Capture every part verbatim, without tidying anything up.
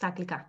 στα αγγλικά.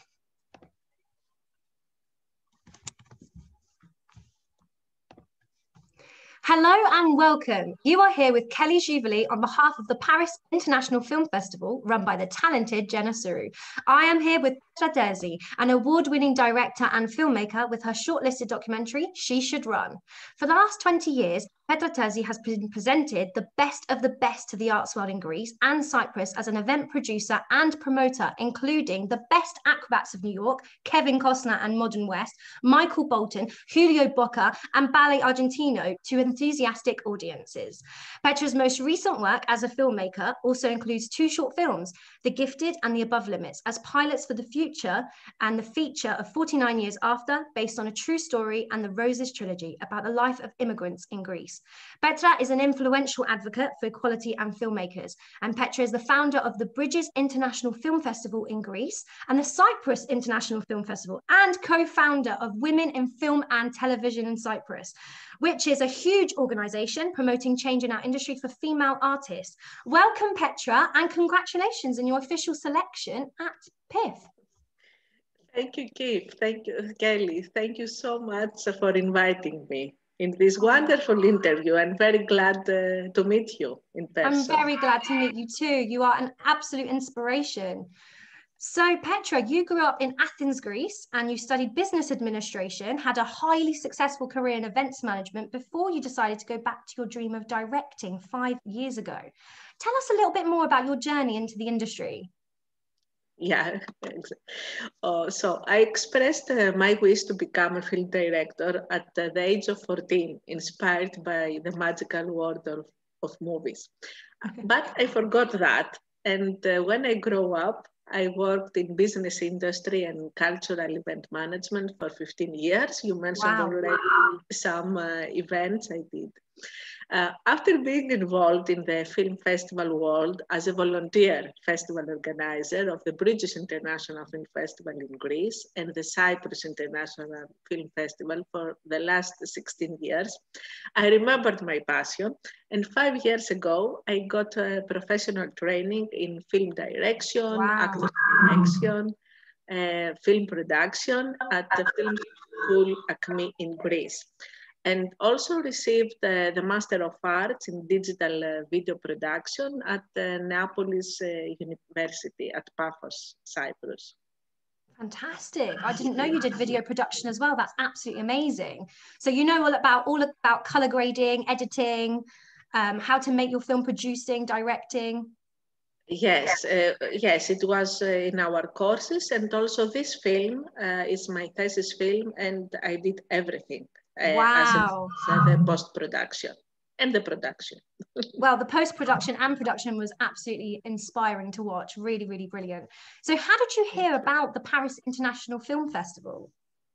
Hello and welcome. You are here with Kelly Juvilee on behalf of the Paris International Film Festival run by the talented Jenna Suru. I am here with Petra Terzi, an award-winning director and filmmaker with her shortlisted documentary, She Should Run. For the last twenty years, Petra Terzi has been presented the best of the best to the arts world in Greece and Cyprus as an event producer and promoter, including the best acrobats of New York, Kevin Costner and Modern West, Michael Bolton, Julio Bocca, and Ballet Argentino to enthusiastic audiences. Petra's most recent work as a filmmaker also includes two short films, The Gifted and The Above Limits, as pilots for the future and the feature of forty-nine years after, based on a true story, and the Roses trilogy about the life of immigrants in Greece. Petra is an influential advocate for equality and filmmakers, and Petra is the founder of the Bridges International Film Festival in Greece and the Cyprus International Film Festival, and co-founder of Women in Film and Television in Cyprus, which is a huge organization promoting change in our industry for female artists. Welcome, Petra, and congratulations on your official selection at P I F. Thank you, Keith. Thank you, Kelly. Thank you so much for inviting me in this wonderful interview. I'm very glad uh, to meet you in person. I'm very glad to meet you too. You are an absolute inspiration. So Petra, you grew up in Athens, Greece, and you studied business administration, had a highly successful career in events management before you decided to go back to your dream of directing five years ago. Tell us a little bit more about your journey into the industry. Yeah, uh, so I expressed uh, my wish to become a film director at the age of fourteen, inspired by the magical world of, of movies. Okay. But I forgot that. And uh, when I grew up, I worked in business industry and cultural event management for fifteen years. You mentioned wow. already some uh, events I did. Uh, after being involved in the film festival world as a volunteer festival organizer of the Bridges International Film Festival in Greece and the Cyprus International Film Festival for the last sixteen years, I remembered my passion. And five years ago, I got a professional training in film direction, wow. actor direction, uh, film production at the Film School Acme in Greece. And also received uh, the Master of Arts in Digital uh, Video Production at uh, Neapolis uh, University at Paphos, Cyprus. Fantastic. I didn't know you did video production as well. That's absolutely amazing. So you know all about, all about color grading, editing, um, how to make your film, producing, directing. Yes, uh, yes, it was uh, in our courses. And also this film uh, is my thesis film, and I did everything. Uh, wow. As, as the post-production and the production. Well, the post-production and production was absolutely inspiring to watch. Really, really brilliant. So how did you hear about the Paris International Film Festival?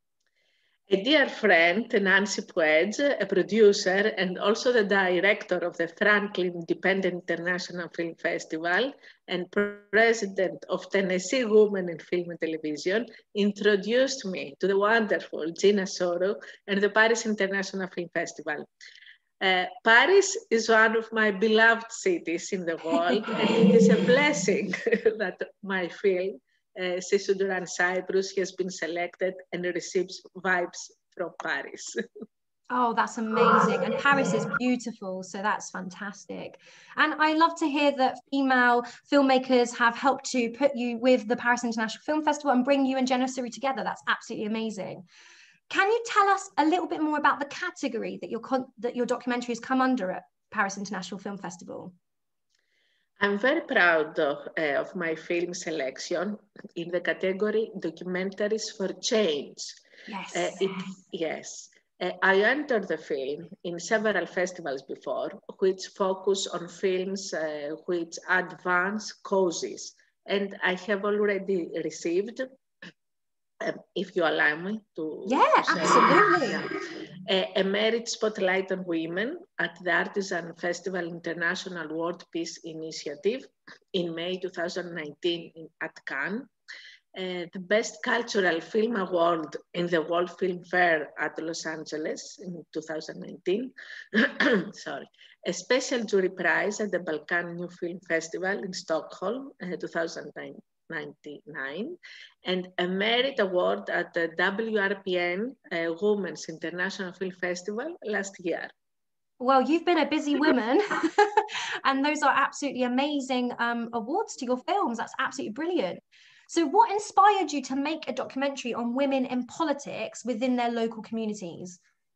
A dear friend, Nancy Puig, a producer and also the director of the Franklin Independent International Film Festival and president of Tennessee Women in Film and Television, introduced me to the wonderful Gina Soro and the Paris International Film Festival. Uh, Paris is one of my beloved cities in the world, and it is a blessing that my film, Uh, She Should Run Cyprus, has been selected and receives vibes from Paris. Oh, that's amazing. And Paris is beautiful, so that's fantastic. And I love to hear that female filmmakers have helped to put you with the Paris International Film Festival and bring you and Jenna Suru together. That's absolutely amazing. Can you tell us a little bit more about the category that your, that your documentary has come under at Paris International Film Festival? I'm very proud of, uh, of my film selection in the category Documentaries for Change. Yes. Uh, it, yes. Uh, I entered the film in several festivals before, which focus on films uh, which advance causes. And I have already received, um, if you allow me to Yeah, to say, absolutely. Yeah, a, a merit spotlight on women at the Artisan Festival International World Peace Initiative in May two thousand nineteen in, at Cannes. Uh, the Best Cultural Film Award in the World Film Fair at Los Angeles in two thousand nineteen. Sorry. A special jury prize at the Balkan New Film Festival in Stockholm, uh, two thousand ninety-nine, and a merit award at the W R P N uh, Women's International Film Festival last year. Well, you've been a busy woman, and those are absolutely amazing um, awards to your films. That's absolutely brilliant. So what inspired you to make a documentary on women in politics within their local communities?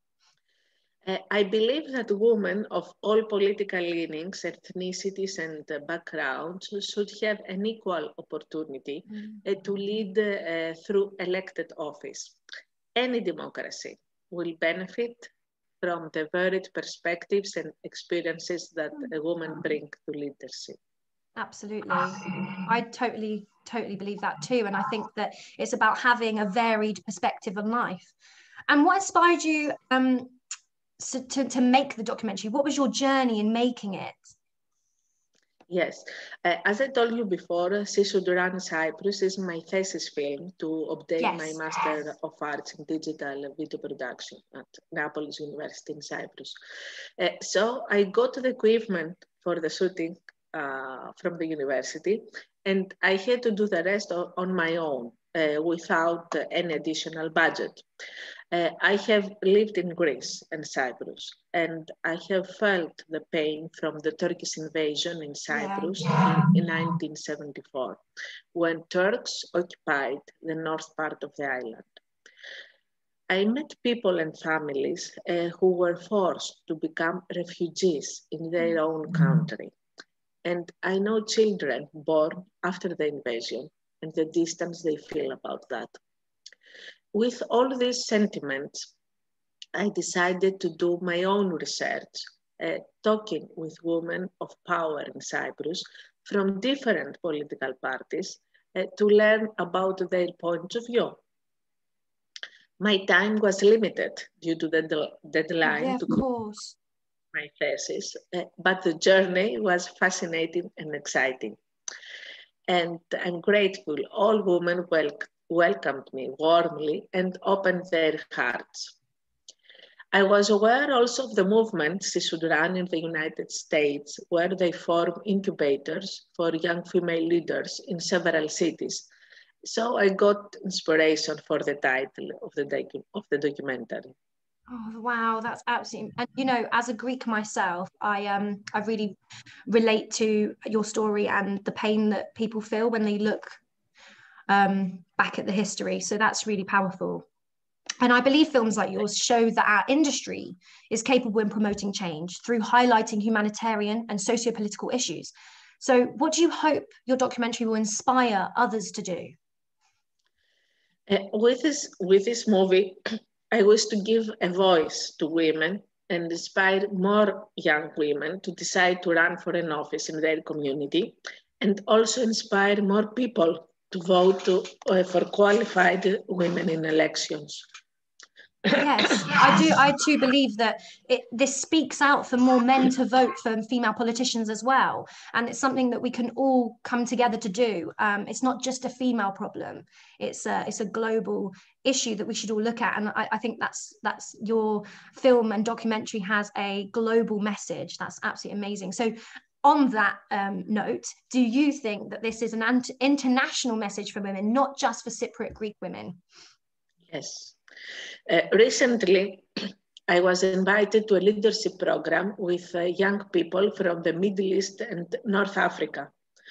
Uh, I believe that women of all political leanings, ethnicities, and uh, backgrounds should have an equal opportunity mm. uh, to lead uh, through elected office. Any democracy will benefit from the varied perspectives and experiences that a woman brings to leadership. Absolutely. I totally, totally believe that too. And I think that it's about having a varied perspective on life. And what inspired you um, so to, to make the documentary? What was your journey in making it? Yes, uh, as I told you before, She Should Run Cyprus is my thesis film to obtain yes. my Master of Arts in Digital Video Production at Naples University in Cyprus. Uh, so I got the equipment for the shooting uh, from the university, and I had to do the rest on my own uh, without uh, any additional budget. Uh, I have lived in Greece and Cyprus, and I have felt the pain from the Turkish invasion in Cyprus yeah. in, in nineteen seventy-four, when Turks occupied the north part of the island. I met people and families uh, who were forced to become refugees in their own country. And I know children born after the invasion and the distance they feel about that. With all these sentiments, I decided to do my own research, uh, talking with women of power in Cyprus from different political parties uh, to learn about their points of view. My time was limited due to the de deadline yeah, to of course. my thesis, uh, but the journey was fascinating and exciting. And I'm grateful all women welcomed welcomed me warmly and opened their hearts. I was aware also of the movement She Should Run in the United States, where they form incubators for young female leaders in several cities. So I got inspiration for the title of the, docu of the documentary. Oh, wow, that's absolutely, and you know, as a Greek myself, I um I really relate to your story and the pain that people feel when they look um, back at the history. So that's really powerful. And I believe films like yours show that our industry is capable in promoting change through highlighting humanitarian and socio-political issues. So what do you hope your documentary will inspire others to do? Uh, with, this, with this movie, I wish to give a voice to women and inspire more young women to decide to run for an office in their community, and also inspire more people to vote to, uh, for qualified women in elections. Yes, I do. I too believe that it, this speaks out for more men to vote for female politicians as well. And it's something that we can all come together to do. Um, it's not just a female problem. It's a, it's a global issue that we should all look at. And I, I think that's, that's your film and documentary has a global message. That's absolutely amazing. So on that um, note, do you think that this is an international message for women, not just for Cypriot Greek women? Yes. Uh, recently, I was invited to a leadership program with uh, young people from the Middle East and North Africa.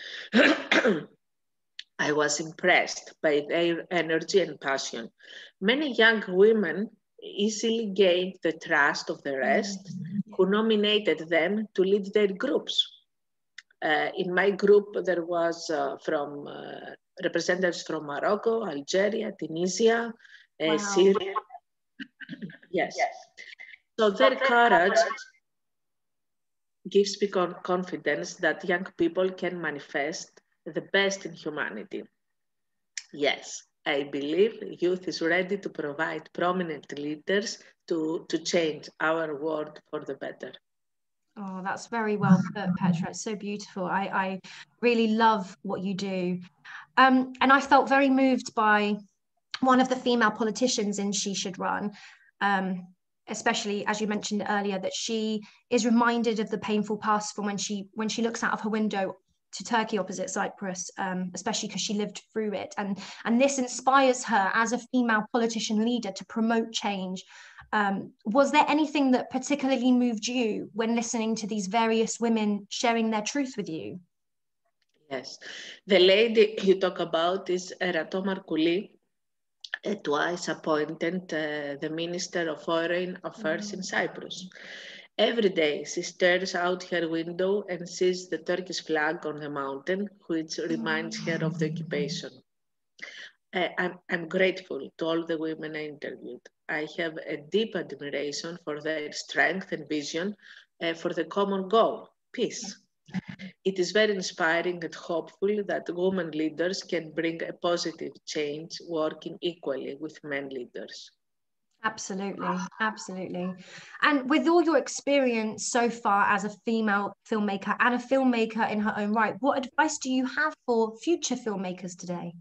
I was impressed by their energy and passion. Many young women easily gained the trust of the rest, who nominated them to lead their groups. Uh, in my group, there was uh, from uh, representatives from Morocco, Algeria, Tunisia, uh, wow. Syria. Yes. yes. So their courage gives me confidence that young people can manifest the best in humanity. Yes, I believe youth is ready to provide prominent leaders to, to change our world for the better. Oh, that's very well put, Petra. It's so beautiful. I, I really love what you do. Um, and I felt very moved by one of the female politicians in She Should Run, um, especially as you mentioned earlier, that she is reminded of the painful past from when she when she looks out of her window to Turkey opposite Cyprus, um, especially because she lived through it. And, and this inspires her as a female politician leader to promote change. Um, was there anything that particularly moved you when listening to these various women sharing their truth with you? Yes. The lady you talk about is Erato Markouli, twice appointed uh, the Minister of Foreign Affairs mm. in Cyprus. Every day she stares out her window and sees the Turkish flag on the mountain, which reminds mm. her of the occupation. Uh, I'm, I'm grateful to all the women I interviewed. I have a deep admiration for their strength and vision uh, for the common goal, peace. It is very inspiring and hopeful that women leaders can bring a positive change working equally with men leaders. Absolutely, absolutely. And with all your experience so far as a female filmmaker and a filmmaker in her own right, what advice do you have for future filmmakers today?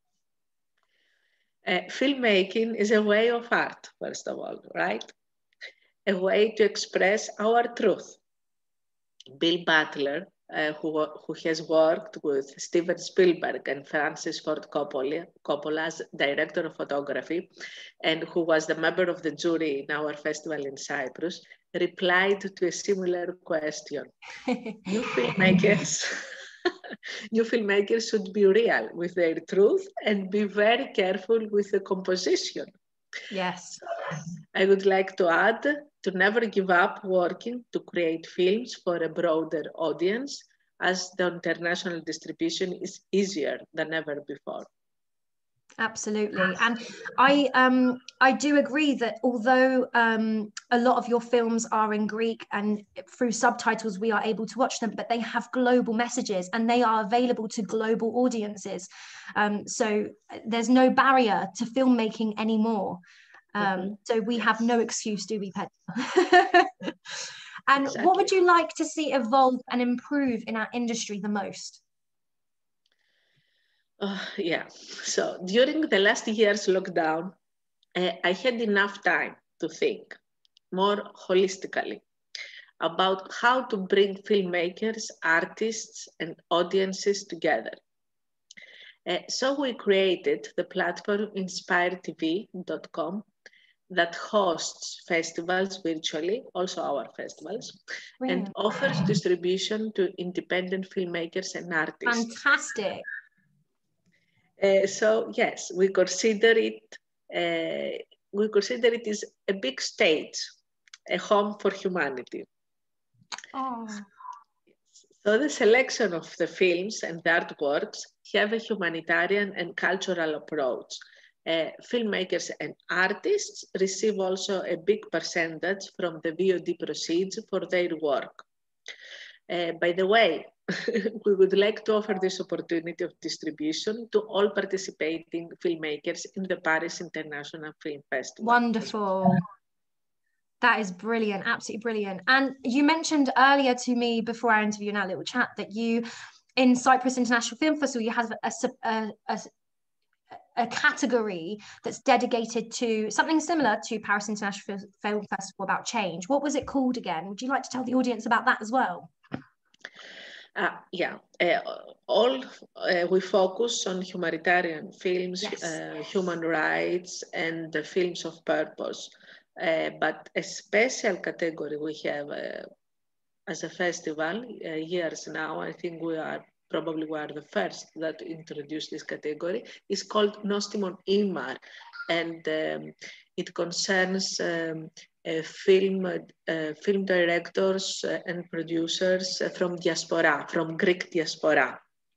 Uh, filmmaking is a way of art, first of all, right? A way to express our truth. Bill Butler, uh, who, who has worked with Steven Spielberg and Francis Ford Coppola, Coppola as director of photography, and who was the member of the jury in our festival in Cyprus, replied to a similar question. New filmmakers, new filmmakers should be real with their truth and be very careful with the composition. Yes. I would like to add to never give up working to create films for a broader audience, as the international distribution is easier than ever before. Absolutely. And I um I do agree that although um a lot of your films are in Greek and through subtitles we are able to watch them, but they have global messages and they are available to global audiences. Um, so there's no barrier to filmmaking anymore. Um, mm-hmm. So we yes. have no excuse, do we, Petra? And exactly. What would you like to see evolve and improve in our industry the most? Uh, yeah, so during the last year's lockdown, uh, I had enough time to think more holistically about how to bring filmmakers, artists, and audiences together. Uh, so we created the platform inspire T V dot com that hosts festivals virtually, also our festivals, wow. and offers distribution to independent filmmakers and artists. Fantastic. Uh, so yes, we consider it, uh, we consider it is a big stage, a home for humanity. Oh. So the selection of the films and the artworks have a humanitarian and cultural approach. Uh, filmmakers and artists receive also a big percentage from the V O D proceeds for their work. Uh, by the way, we would like to offer this opportunity of distribution to all participating filmmakers in the Paris International Film Festival. Wonderful. That is brilliant, absolutely brilliant. And you mentioned earlier to me before our interview in our little chat that you, in Cyprus International Film Festival, you have a, a, a, a category that's dedicated to something similar to Paris International Film Festival about change. What was it called again? Would you like to tell the audience about that as well? Uh, yeah, uh, all uh, we focus on humanitarian films, yes. uh, human rights, and the films of purpose. Uh, but a special category we have uh, as a festival uh, years now, I think we are probably we are the first that introduced this category, is called Nostimon Imar, and um, it concerns um, uh, film uh, film directors uh, and producers uh, from diaspora, from Greek diaspora.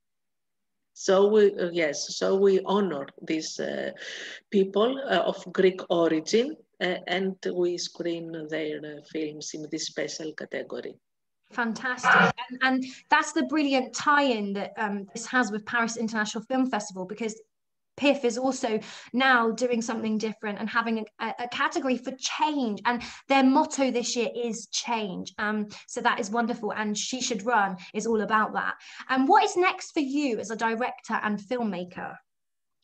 So we uh, yes, so we honor these uh, people uh, of Greek origin, uh, and we screen their uh, films in this special category. Fantastic. And, and that's the brilliant tie-in that um, this has with Paris International Film Festival, because P I F is also now doing something different and having a, a category for change, and their motto this year is change. Um, so that is wonderful, and She Should Run is all about that. And what is next for you as a director and filmmaker?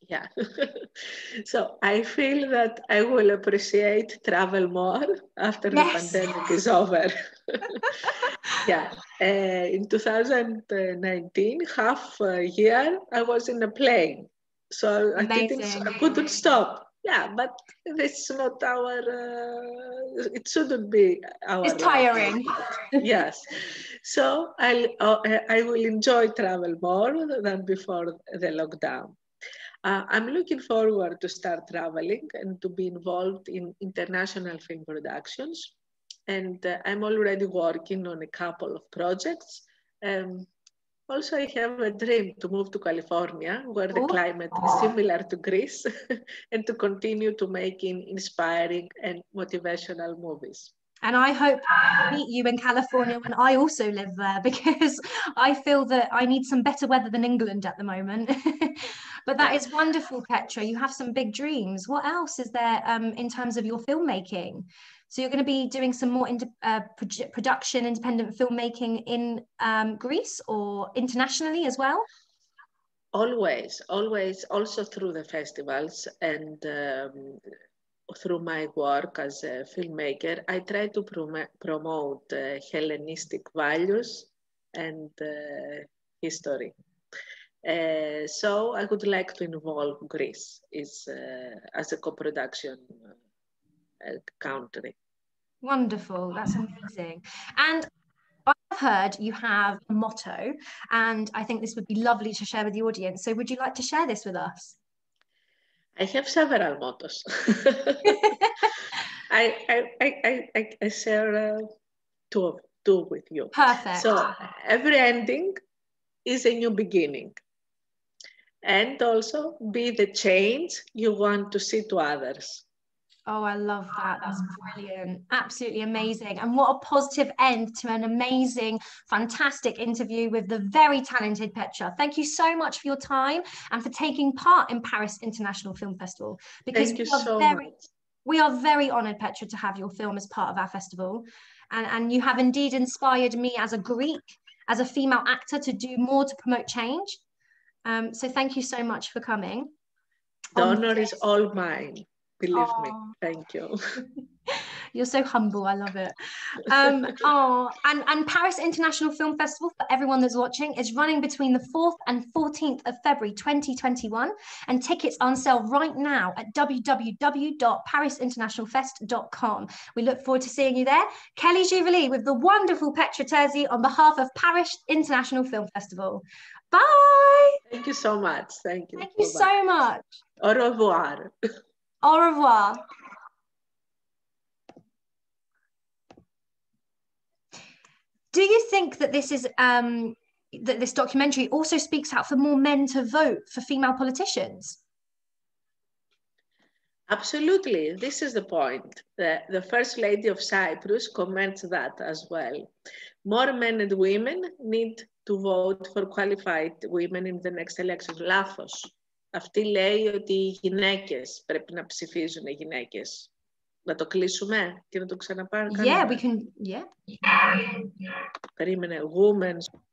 Yeah. So I feel that I will appreciate travel more after yes. the pandemic is over. Yeah. Uh, in two thousand nineteen, half a year, I was in a plane. So I, didn't, I couldn't stop. Yeah, but it's not our, uh, it shouldn't be our. It's tiring. Yes. So I'll, uh, I will enjoy travel more than before the lockdown. Uh, I'm looking forward to start traveling and to be involved in international film productions. And uh, I'm already working on a couple of projects. Um, also, I have a dream to move to California, where the oh. climate is similar to Greece, and to continue to making inspiring and motivational movies. And I hope to meet you in California when I also live there, because I feel that I need some better weather than England at the moment. But that is wonderful, Petra. You have some big dreams. What else is there um, in terms of your filmmaking? So you're going to be doing some more ind- uh, pro- production, independent filmmaking in um, Greece or internationally as well? Always, always, also through the festivals and um, through my work as a filmmaker, I try to prom- promote uh, Hellenistic values and uh, history. Uh, so I would like to involve Greece is, uh, as a co-production uh, country. Wonderful, that's amazing. And I've heard you have a motto, and I think this would be lovely to share with the audience. So would you like to share this with us? I have several mottos. I, I, I, I, I share uh, two, two with you. Perfect. So every ending is a new beginning. And also be the change you want to see to others. Oh, I love that. That's brilliant. Absolutely amazing. And what a positive end to an amazing, fantastic interview with the very talented Petra. Thank you so much for your time and for taking part in Paris International Film Festival. Because Thank you we are so very, much. We are very honoured, Petra, to have your film as part of our festival. And, and you have indeed inspired me as a Greek, as a female actor, to do more to promote change. Um, so thank you so much for coming. The honour is all mine. Believe oh. me. Thank you. You're so humble. I love it. Um, oh, and, and Paris International Film Festival, for everyone that's watching, is running between the fourth and fourteenth of February twenty twenty-one, and tickets are on sale right now at w w w dot paris international fest dot com. We look forward to seeing you there. Kelly Juvilee with the wonderful Petra Terzi on behalf of Paris International Film Festival. Bye. Thank you so much. Thank you. Thank you Bye-bye. so much. Au revoir. Au revoir. Do you think that this is um, that this documentary also speaks out for more men to vote for female politicians? Absolutely. This is the point. The, the First Lady of Cyprus comments that as well. More men and women need to vote for qualified women in the next election. Λάθος. Αυτή λέει ότι οι γυναίκες πρέπει να ψηφίζουν οι γυναίκες. Να το κλείσουμε και να το ξαναπάρουμε. Yeah, we can, yeah. Περίμενε, women.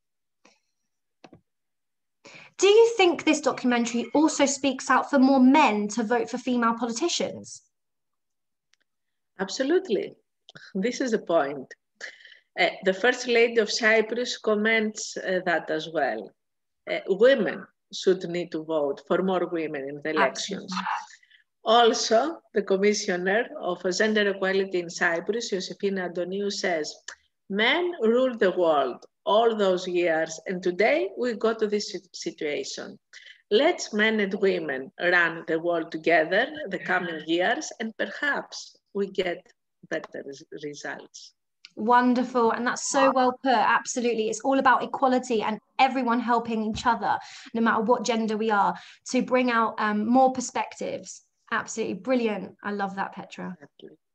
Do you think this documentary also speaks out for more men to vote for female politicians? Absolutely. This is the point. Uh, the First Lady of Cyprus comments uh, that as well. Uh, women should need to vote for more women in the elections. Absolutely. Also, the Commissioner of Gender Equality in Cyprus, Josefina Antoniou, says, men ruled the world all those years, and today we got to this situation. Let's men and women run the world together the coming years, and perhaps we get better results. Wonderful. And that's so well put. Absolutely. It's all about equality and everyone helping each other, no matter what gender we are, to bring out um, more perspectives. Absolutely brilliant. I love that, Petra. Absolutely.